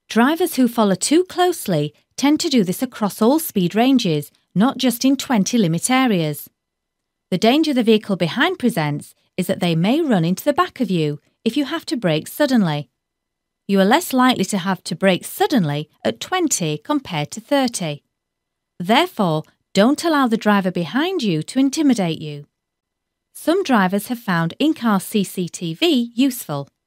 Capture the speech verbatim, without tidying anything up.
Drivers who follow too closely tend to do this across all speed ranges, not just in twenty limit areas. The danger the vehicle behind presents is that they may run into the back of you if you have to brake suddenly. You are less likely to have to brake suddenly at twenty compared to thirty. Therefore, don't allow the driver behind you to intimidate you. Some drivers have found in-car C C T V useful.